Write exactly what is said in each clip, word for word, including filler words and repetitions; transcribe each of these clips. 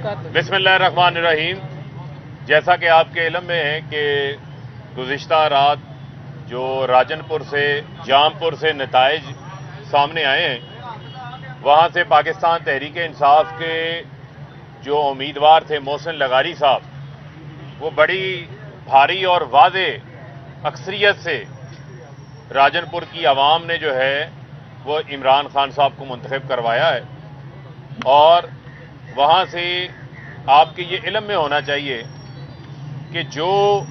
बिस्मिल्लाहिर्रहमानिर्रहीम। जैसा कि आपके इल्म में है कि गुज़िश्ता रात जो राजनपुर से जामपुर से नताइज सामने आए हैं, वहाँ से पाकिस्तान तहरीक इंसाफ के जो उम्मीदवार थे मोहसिन लगारी साहब, वो बड़ी भारी और वाज़े अक्सरियत से राजनपुर की आवाम ने जो है वो इमरान खान साहब को मुंतखब करवाया है। और वहाँ से आपके ये इल्म में होना चाहिए कि जो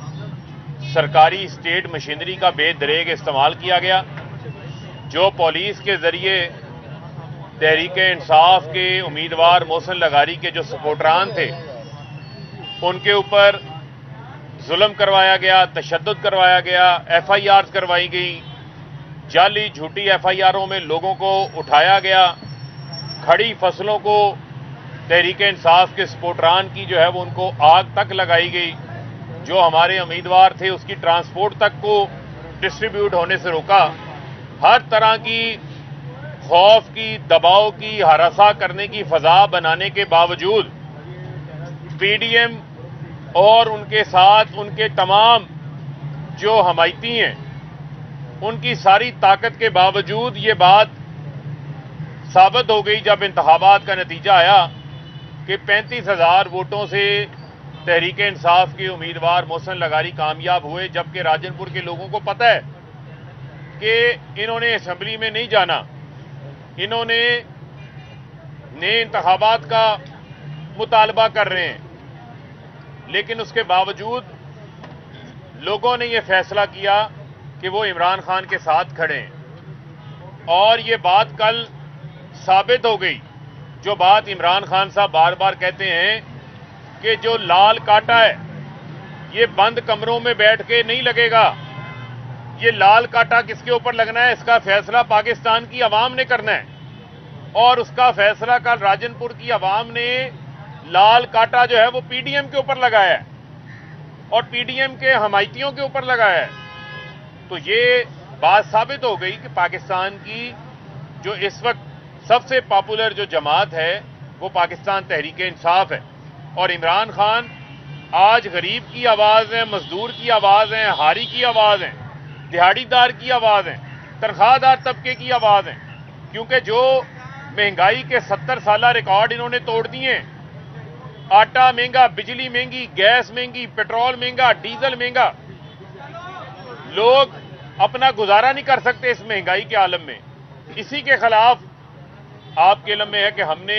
सरकारी स्टेट मशीनरी का बेदरेग इस्तेमाल किया गया, जो पुलिस के ज़रिए तहरीक इंसाफ के उम्मीदवार मोहसिन लगारी के जो सपोर्टरान थे उनके ऊपर जुल्म करवाया गया, तशद्दुद करवाया गया, एफ आई आर करवाई गई, जाली झूठी एफ आई आरों में लोगों को उठाया गया, खड़ी फसलों को तहरीक इंसाफ के सपोर्टरान की जो है वो उनको आग तक लगाई गई, जो हमारे उम्मीदवार थे उसकी ट्रांसपोर्ट तक को डिस्ट्रीब्यूट होने से रोका। हर तरह की खौफ की, दबाव की, हरासा करने की फजा बनाने के बावजूद पी डी एम और उनके साथ उनके तमाम जो हमायती हैं उनकी सारी ताकत के बावजूद ये बात साबित हो गई जब इंतखाबात का नतीजा आया कि पैंतीस हजार वोटों से तहरीक इंसाफ के उम्मीदवार मोहसिन लगारी कामयाब हुए, जबकि राजनपुर के लोगों को पता है कि इन्होंने असेंबली में नहीं जाना, इन्होंने नए इंतखाबात का मुतालबा कर रहे हैं, लेकिन उसके बावजूद लोगों ने यह फैसला किया कि वो इमरान खान के साथ खड़े हैं। और ये बात कल साबित हो गई, जो बात इमरान खान साहब बार बार कहते हैं कि जो लाल कांटा है ये बंद कमरों में बैठ के नहीं लगेगा, ये लाल कांटा किसके ऊपर लगना है इसका फैसला पाकिस्तान की आवाम ने करना है। और उसका फैसला कल राजनपुर की आवाम ने लाल कांटा जो है वो पी डी एम के ऊपर लगाया है और पी डी एम के हमायतियों के ऊपर लगाया है। तो ये बात साबित हो गई कि पाकिस्तान की जो इस वक्त सबसे पॉपुलर जो जमात है वो पाकिस्तान तहरीक इंसाफ है। और इमरान खान आज गरीब की आवाज़ है, मजदूर की आवाज़ है, हारी की आवाज़ है, दिहाड़ीदार की आवाज़ है, तनख्वाहदार तबके की आवाज़ है। क्योंकि जो महंगाई के सत्तर साल रिकॉर्ड इन्होंने तोड़ दिए, आटा महंगा, बिजली महंगी, गैस महंगी, पेट्रोल महंगा, डीजल महंगा, लोग अपना गुजारा नहीं कर सकते इस महंगाई के आलम में। इसी के खिलाफ आपके इल्म में है कि हमने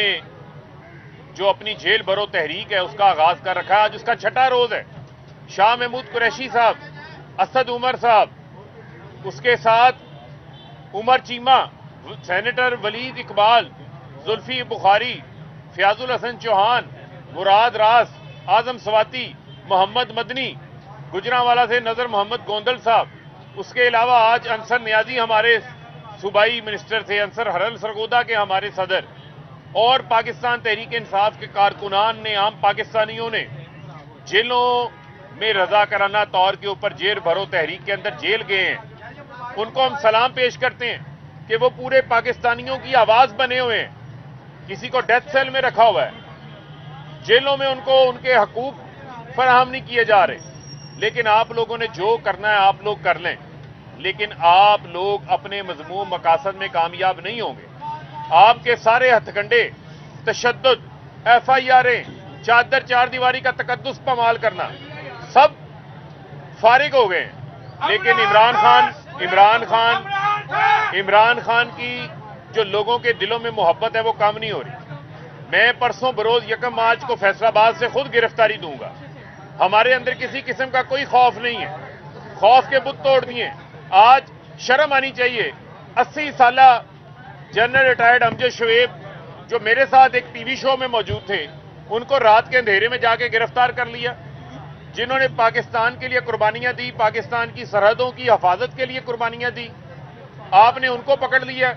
जो अपनी जेल भरो तहरीक है उसका आगाज कर रखा है। आज उसका छठा रोज है। शाह महमूद कुरैशी साहब, असद उमर साहब, उसके साथ उमर चीमा, सेनेटर वलीद इकबाल, जुल्फी बुखारी, फयाजुल हसन चौहान, मुराद रास, आजम सवाती, मोहम्मद मदनी, गुजरांवाला से नजर मोहम्मद गोंदल साहब, उसके अलावा आज अंसर नियाजी हमारे सूबाई मिनिस्टर थे, अंसर हरल सरगोदा के हमारे सदर, और पाकिस्तान तहरीक इंसाफ के कारकुनान ने, आम पाकिस्तानियों ने जेलों में रजाकाराना तौर के ऊपर जेल भरो तहरीक के अंदर जेल गए हैं। उनको हम सलाम पेश करते हैं कि वो पूरे पाकिस्तानियों की आवाज बने हुए हैं। किसी को डेथ सेल में रखा हुआ है, जेलों में उनको उनके हकूक फराहम नहीं किए जा रहे। लेकिन आप लोगों ने जो करना है आप लोग कर लें, लेकिन आप लोग अपने मजमूम मकासद में कामयाब नहीं होंगे। आपके सारे हथकंडे, तशद्दुद, एफ आई आरें, चादर चार दीवारी का तकद्दुस पमाल करना, सब फारिग हो गए। लेकिन इमरान खान इमरान खान इमरान खान की जो लोगों के दिलों में मोहब्बत है वो कम नहीं हो रही। मैं परसों बरोज यकम मार्च को फैसलाबाद से खुद गिरफ्तारी दूंगा। हमारे अंदर किसी किस्म का कोई खौफ नहीं है, खौफ के बुत तोड़ दिए। आज शर्म आनी चाहिए। अस्सी साल जनरल रिटायर्ड अमजद शुएब जो मेरे साथ एक टीवी शो में मौजूद थे, उनको रात के अंधेरे में जाके गिरफ्तार कर लिया। जिन्होंने पाकिस्तान के लिए कुर्बानियां दी, पाकिस्तान की सरहदों की हिफाजत के लिए कुर्बानियां दी, आपने उनको पकड़ लिया।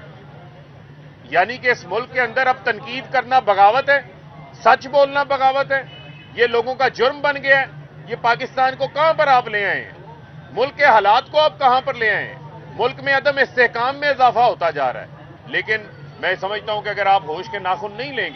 यानी कि इस मुल्क के अंदर अब तनकीद करना बगावत है, सच बोलना बगावत है, ये लोगों का जुर्म बन गया है। ये पाकिस्तान को कहां पर आप ले आए हैं? मुल्क के हालात को आप कहां पर ले आए हैं? मुल्क में अदम इस्तेहकाम में इजाफा होता जा रहा है। लेकिन मैं समझता हूं कि अगर आप होश के नाखून नहीं लेंगे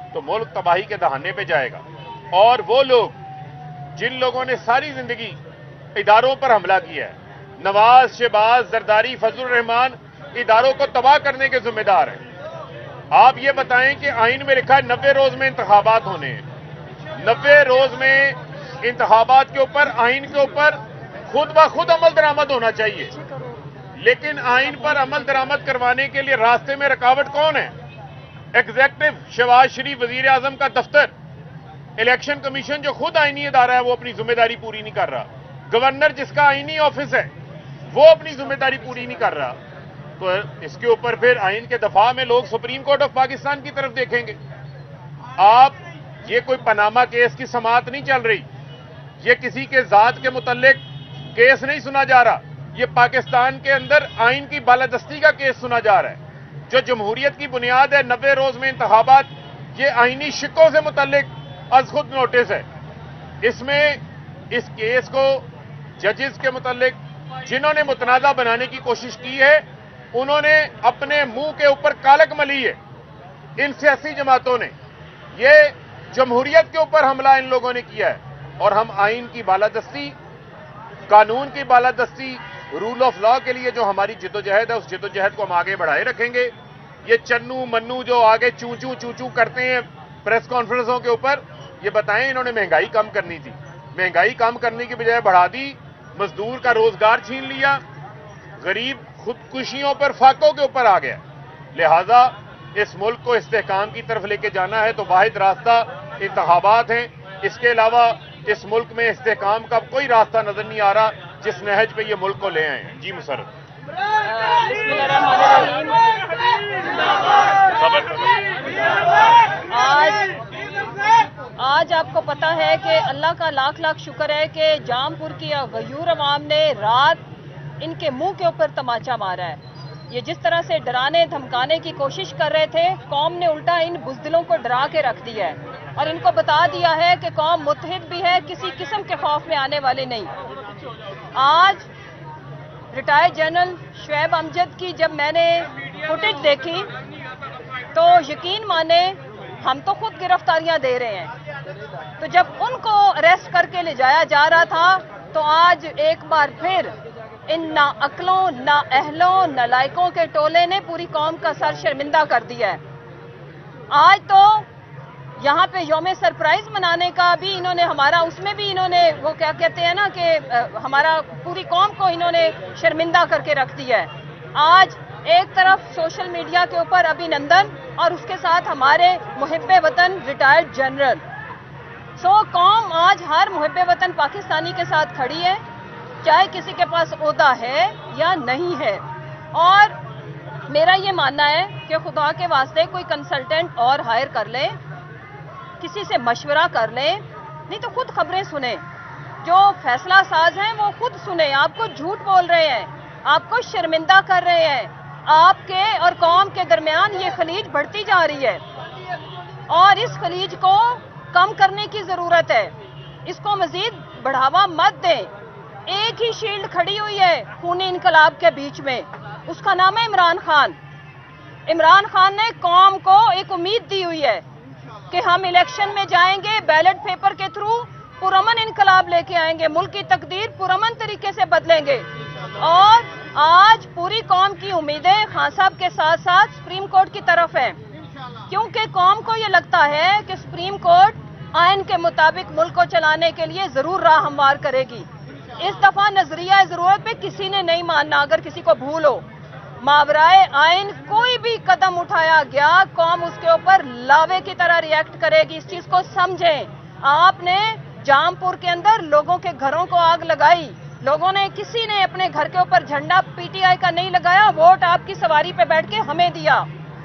تو ملک تباہی کے دہانے پہ جائے گا. اور وہ لوگ جن لوگوں نے ساری زندگی اداروں پر حملہ کیا ہے، نواز، شہباز، زرداری، فضل الرحمان، اداروں کو تباہ کرنے کے ذمہ دار ہیں. آپ یہ بتائیں کہ آئین میں لکھا ہے نوے روز میں انتخابات ہونے ہیں. نوے روز میں انتخابات کے اوپر آئین کے اوپر خود بخود عمل درآمد ہونا چاہیے، لیکن آئین پر عمل درآمد کروانے کے لیے راستے میں رکاوٹ کون ہے؟ ایگزیکٹو شہباز شریف وزیر اعظم کا دفتر، الیکشن کمیشن جو خود آئینی ادارہ ہے وہ اپنی ذمہ داری پوری نہیں کر رہا، گورنر جس کا آئینی آفس ہے وہ اپنی ذمہ داری پوری نہیں کر رہا. تو اس کے اوپر پھر آئین کے دفاع میں لوگ سپریم کورٹ آف پاکستان کی طرف دیکھیں گے. آپ یہ کوئی پاناما کیس کی سماعت نہیں چل رہی، یہ کسی کے ذات کے متعلق کیس نہیں سنا جا رہا، یہ پاکستان کے اندر آئین کی بالادستی کا کیس سنا جا رہا ہے. جو جمہوریت کی بنیاد ہے نوے روز میں انتخابات، یہ آئینی شکوں سے متعلق از خود نوٹس ہے. اس میں اس کیس کو ججز کے متعلق جنہوں نے متنازع بنانے کی کوشش کی ہے انہوں نے اپنے منہ کے اوپر کالک ملی ہے. ان سیاسی جماعتوں نے یہ جمہوریت کے اوپر حملہ ان لوگوں نے کیا ہے، اور ہم آئین کی بالادستی، قانون کی بالادستی، رول آف لا کے لیے جو ہماری جدوجہد ہے اس جدوجہد کو ہم آگے بڑھائے رکھیں گے. یہ چنو منو جو آگے چوں چوں چوں چوں کرتے ہیں پریس کانفرنسوں کے اوپر، یہ بتائیں انہوں نے مہنگائی کم کرنی تھی، مہنگائی کم کرنے کی بجائے بڑھا دی، مزدور کا روزگار چھین لیا، غریب خودکشیوں پر فاقوں کے اوپر آ گیا. لہذا اس ملک کو استحکام کی طرف لے کے جانا ہے تو واحد راستہ انتخابات ہیں. اس کے علاوہ اس ملک میں استحکام کا کوئی راستہ نظر نہیں آ رہا جس نہج پہ یہ ملک کو لے آئے ہیں. جی مسرت. آج آج آپ کو پتا ہے کہ اللہ کا لاکھ لاکھ شکر ہے کہ جام پور کی غیور عوام نے رات ان کے منہ کے اوپر تماچا مارا ہے. یہ جس طرح سے ڈرانے دھمکانے کی کوشش کر رہے تھے، قوم نے الٹا ان بزدلوں کو ڈرا کے رکھ دیا ہے اور ان کو بتا دیا ہے کہ قوم متحد بھی ہے، کسی قسم کے خوف میں آنے والے نہیں. آج ریٹائرڈ جنرل شعیب امجد کی جب میں نے فوٹیج دیکھی تو یقین مانے ہم تو خود گرفتاریاں دے رہے ہیں، تو جب ان کو اریسٹ کر کے لے جایا جا رہا تھا تو آج ایک بار پھر ان نا عقلوں، نا اہلوں، نالائقوں کے ٹولے نے پوری قوم کا سر شرمندہ کر دیا ہے. آج تو یہاں پہ یوم سرپرائز منانے کا بھی انہوں نے ہمارا، اس میں بھی انہوں نے وہ کیا کہتے ہیں نا کہ ہمارا پوری قوم کو انہوں نے شرمندہ کر کے رکھ دیا ہے. آج ایک طرف سوشل میڈیا کے اوپر ابھی نندن اور اس کے ساتھ ہمارے محب وطن ریٹائرڈ جنرل. سو قوم آج ہر محب وطن پاکستانی کے ساتھ کھڑی ہے، چاہے کسی کے پاس عہدہ ہے یا نہیں ہے. اور میرا یہ ماننا ہے کہ خدا کے واسطے کوئی کنسلٹنٹ اور ہائر کر لے، کسی سے مشورہ کر لیں، نہیں تو خود خبریں سنیں. جو فیصلہ ساز ہیں وہ خود سنیں. آپ کو جھوٹ بول رہے ہیں، آپ کو شرمندہ کر رہے ہیں. آپ کے اور قوم کے درمیان یہ خلیج بڑھتی جا رہی ہے اور اس خلیج کو کم کرنے کی ضرورت ہے. اس کو مزید بڑھاوا مت دیں. ایک ہی شیلڈ کھڑی ہوئی ہے خونی انقلاب کے بیچ میں، اس کا نام ہے عمران خان. عمران خان نے قوم کو ایک امید دی ہوئی ہے کہ ہم الیکشن میں جائیں گے، بیلٹ پیپر کے تھرو پرامن انقلاب لے کے آئیں گے، ملک کی تقدیر پرامن طریقے سے بدلیں گے. اور آج پوری قوم کی امیدیں خان صاحب کے ساتھ ساتھ سپریم کورٹ کی طرف ہیں، کیونکہ قوم کو یہ لگتا ہے کہ سپریم کورٹ آئین کے مطابق ملک کو چلانے کے لیے ضرور راہ ہموار کرے گی. اس دفعہ نظریہ ضرورت پہ کسی نے نہیں ماننا. اگر کسی کو بھول ہو، ماورائے آئین کوئی بھی قدم اٹھایا گیا قوم اس کے اوپر لاوے کی طرح ریئیکٹ کرے گی. اس چیز کو سمجھیں. آپ نے جام پور کے اندر لوگوں کے گھروں کو آگ لگائی، لوگوں نے کسی نے اپنے گھر کے اوپر جھنڈا پی ٹی آئی کا نہیں لگایا، ووٹ آپ کی سواری پہ بیٹھ کے ہمیں دیا.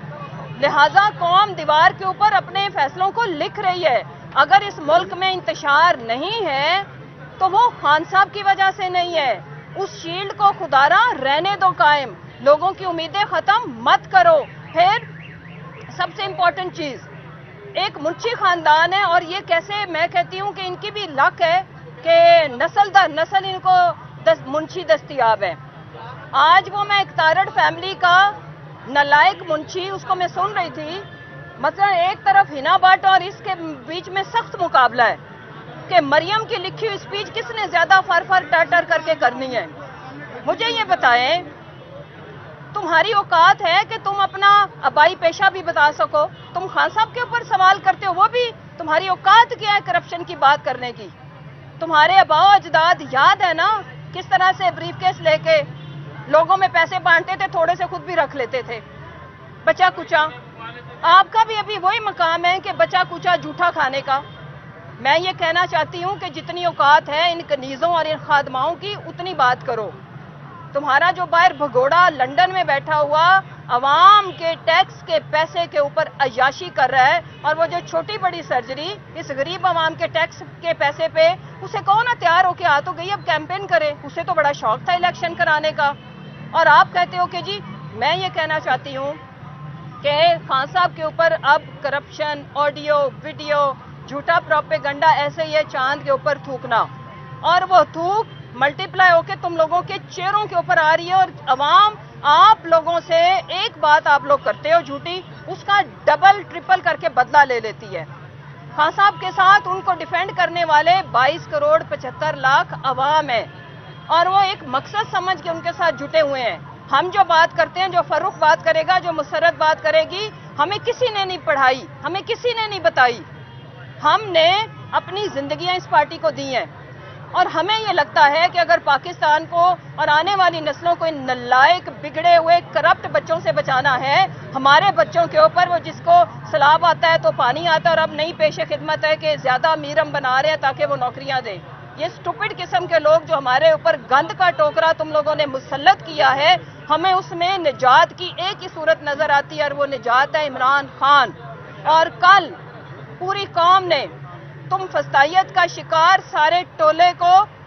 لہذا قوم دیوار کے اوپر اپنے فیصلوں کو لکھ رہی ہے. اگر اس ملک میں انتشار نہیں ہے تو وہ خان صاحب کی وجہ سے نہیں ہے. اس شیلڈ کو خدارا رہنے دو قائم، لوگوں کی امیدیں ختم مت کرو. پھر سب سے امپورٹنٹ چیز، ایک منشی خاندان ہے اور یہ کیسے، میں کہتی ہوں کہ ان کی بھی لک ہے کہ نسل در نسل ان کو دس منشی دستیاب ہے. آج وہ میں ایک تارڑ فیملی کا نالائق منشی، اس کو میں سن رہی تھی मतलब एक तरफ हिना भट्ट और इसके बीच में सख्त मुकाबला है कि मरियम की लिखी हुई स्पीच किसने ज्यादा फर फर टर टर करके करनी है। मुझे ये बताएं, तुम्हारी औकात है कि तुम अपना आबाई पेशा भी बता सको? तुम खान साहब के ऊपर सवाल करते हो, वो भी तुम्हारी औकात क्या है करप्शन की बात करने की? तुम्हारे आबाओ अजदाद याद है ना किस तरह से ब्रीफकेस लेके लोगों में पैसे बांटते थे, थोड़े से खुद भी रख लेते थे, बचा कुचा। आपका भी अभी वही मकाम है कि बचा कुचा झूठा खाने का। मैं ये कहना चाहती हूं कि जितनी औकात है इन कनीजों और इन खादमाओं की उतनी बात करो। तुम्हारा जो बाहर भगोड़ा लंदन में बैठा हुआ अवाम के टैक्स के पैसे के ऊपर अय्याशी कर रहा है, और वो जो छोटी बड़ी सर्जरी इस गरीब अवाम के टैक्स के पैसे पे, उसे कहो ना तैयार होके आ तो गई, अब कैंपेन करे। उसे तो बड़ा शौक था इलेक्शन कराने का, और आप कहते हो कि जी। मैं ये कहना चाहती हूँ कि खान साहब के ऊपर अब करप्शन, ऑडियो वीडियो, झूठा प्रोपेगंडा ऐसे ही है चांद के ऊपर थूकना, और वो थूक मल्टीप्लाई होके तुम लोगों के चेहरों के ऊपर आ रही है। और अवाम आप लोगों से एक बात आप लोग करते हो झूठी, उसका डबल ट्रिपल करके बदला ले लेती है। खान साहब के साथ उनको डिफेंड करने वाले बाईस करोड़ पचहत्तर लाख अवाम है, और वो एक मकसद समझ के उनके साथ जुटे हुए हैं। हम जो बात करते हैं, जो फरूख बात करेगा, जो मुसरत बात करेगी, हमें किसी ने नहीं पढ़ाई, हमें किसी ने नहीं बताई। हमने अपनी जिंदगियां इस पार्टी को दी हैं, और हमें ये लगता है कि अगर पाकिस्तान को और आने वाली नस्लों को इन नालायक, बिगड़े हुए, करप्ट बच्चों से बचाना है, हमारे बच्चों के ऊपर वो जिसको सैलाब आता है तो पानी आता है, और अब नई पेशे खिदमत है कि ज्यादा अमीर हम बना रहे हैं ताकि वो नौकरियां दें। ये स्टूपिड किस्म के लोग जो हमारे ऊपर गंद का टोकरा तुम लोगों ने मुसल्लत किया है, हमें उसमें निजात की एक ही सूरत नजर आती है, और वो निजात है इमरान खान। और कल पूरी कौम ने तुम फस्तायत का शिकार सारे टोले को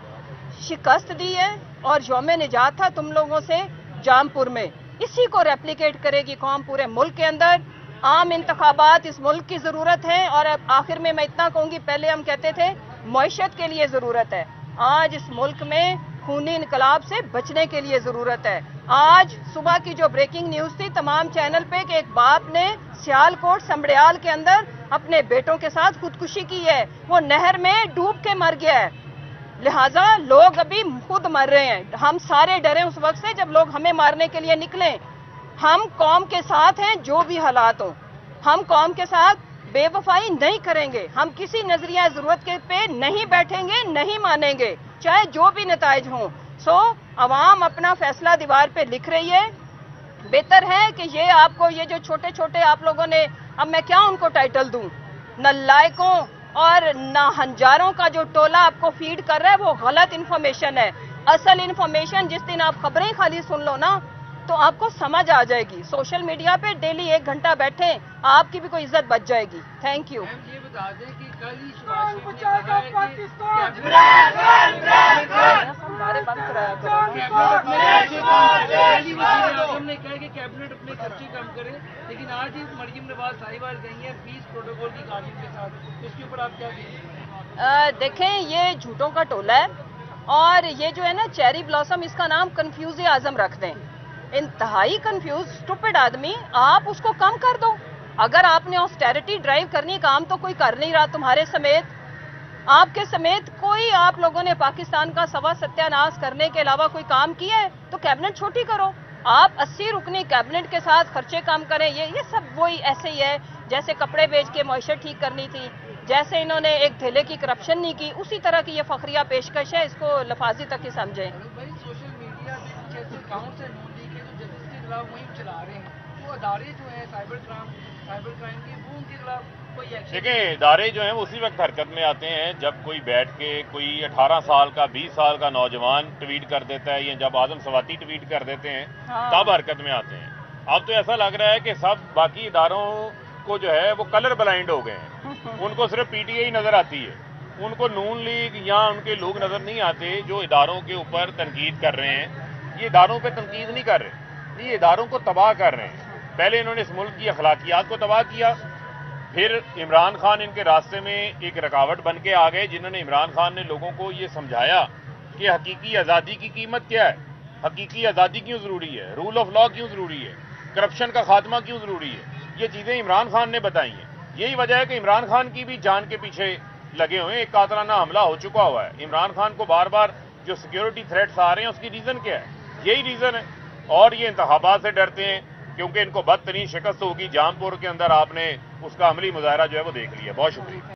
शिकस्त दी है, और यौम निजात था तुम लोगों से जामपुर में। इसी को रेप्लिकेट करेगी कौम पूरे मुल्क के अंदर। आम इंतखाबात इस मुल्क की जरूरत है, और अब आखिर में मैं इतना कहूंगी, पहले हम कहते थे मईशत के लिए जरूरत है, आज इस मुल्क में खूनी इनकलाब से बचने के लिए जरूरत है। आज सुबह की जो ब्रेकिंग न्यूज थी तमाम चैनल पे कि एक बाप ने सियालकोट समड़ियाल के अंदर अपने बेटों के साथ खुदकुशी की है, वो नहर में डूब के मर गया है। लिहाजा लोग अभी खुद मर रहे हैं। हम सारे डरे उस वक्त से जब लोग हमें मारने के लिए निकले। हम कौम के साथ हैं जो भी हालात हो, हम कौम के साथ बेवफाई नहीं करेंगे, हम किसी नजरिया जरूरत के पे नहीं बैठेंगे, नहीं मानेंगे, चाहे जो भी नताइज हों। सो अवाम अपना फैसला दीवार पे लिख रही है। बेहतर है कि ये आपको ये जो छोटे छोटे आप लोगों ने, अब मैं क्या उनको टाइटल दूं, नालायकों और नाहंजारों का जो टोला आपको फीड कर रहा है वो गलत इन्फॉर्मेशन है। असल इन्फॉर्मेशन जिस दिन आप खबरें खाली सुन लो ना तो आपको समझ आ जाएगी। सोशल मीडिया पे डेली एक घंटा बैठे, आपकी भी कोई इज्जत बच जाएगी। Thank you. ये बता दें कि कल ही शहबाज शरीफ ने कहा है कि बंद कराया करो। ने कहा कि कैबिनेट अपने खर्चे कम करे, लेकिन आज ही मरियम नवाज साहिबाल गई है पीस प्रोटोकॉल की कानून के साथ, उसके ऊपर आप क्या कहेंगे? देखें, ये झूठों का टोला है, और ये जो है ना चेरी ब्लॉसम, इसका नाम कंफ्यूज आजम रख दें। इंतहाई कंफ्यूज स्टूपिड आदमी, आप उसको कम कर दो। अगर आपने ऑस्टेरिटी ड्राइव करनी, काम तो कोई कर नहीं रहा तुम्हारे समेत, आपके समेत कोई, आप लोगों ने पाकिस्तान का सवा सत्यानाश करने के अलावा कोई काम किया है तो कैबिनेट छोटी करो। आप अस्सी रुकनी कैबिनेट के साथ खर्चे कम करें, ये ये सब वही ऐसे ही है जैसे कपड़े बेच के मईशत ठीक करनी थी, जैसे इन्होंने एक ठेले की करप्शन नहीं की, उसी तरह की ये फखरिया पेशकश है। इसको लफाजी तक ही समझें। भाई सोशल मीडिया पे कुछ ऐसे अकाउंट्स हैं नोंदी के जो जस्टिस के खिलाफ वहीं चला रहे हैं, वो अदारे जो है साइबर क्राइम साइबर क्राइम के, वो उनके खिलाफ कोई एक्शन? देखिए, इदारे जो हैं वो उसी वक्त हरकत में आते हैं जब कोई बैठ के कोई अठारह साल का, बीस साल का नौजवान ट्वीट कर देता है, या जब आदम सवाती ट्वीट कर देते हैं, हाँ। तब हरकत में आते हैं। अब तो ऐसा लग रहा है कि सब बाकी इदारों को जो है वो कलर ब्लाइंड हो गए हैं, उनको सिर्फ पीटीआई नजर आती है, उनको नून लीग या उनके लोग नजर नहीं आते जो इदारों के ऊपर तनकीद कर रहे हैं। ये इदारों पे तनकीद नहीं कर रहे, ये इदारों को तबाह कर रहे हैं। पहले इन्होंने इस मुल्क की अखलाकियात को तबाह किया, फिर इमरान खान इनके रास्ते में एक रुकावट बन के आ गए, जिन्होंने इमरान खान ने लोगों को ये समझाया कि हकीकी आज़ादी की कीमत क्या है, हकीकी आज़ादी क्यों ज़रूरी है, रूल ऑफ लॉ क्यों ज़रूरी है, करप्शन का खात्मा क्यों ज़रूरी है। یہ چیزیں عمران خان نے بتائی ہیں. یہی وجہ ہے کہ عمران خان کی بھی جان کے پیچھے لگے ہوئے ہیں. ایک قاتلانہ حملہ ہو چکا ہوا ہے. عمران خان کو بار بار جو سیکیورٹی تھریٹس آ رہے ہیں اس کی ریزن کیا ہے؟ یہی ریزن ہے. اور یہ انتخابات سے ڈرتے ہیں کیونکہ ان کو بدترین شکست ہوگی. جام پور کے اندر آپ نے اس کا عملی مظاہرہ جو ہے وہ دیکھ لیا. بہت شکریہ.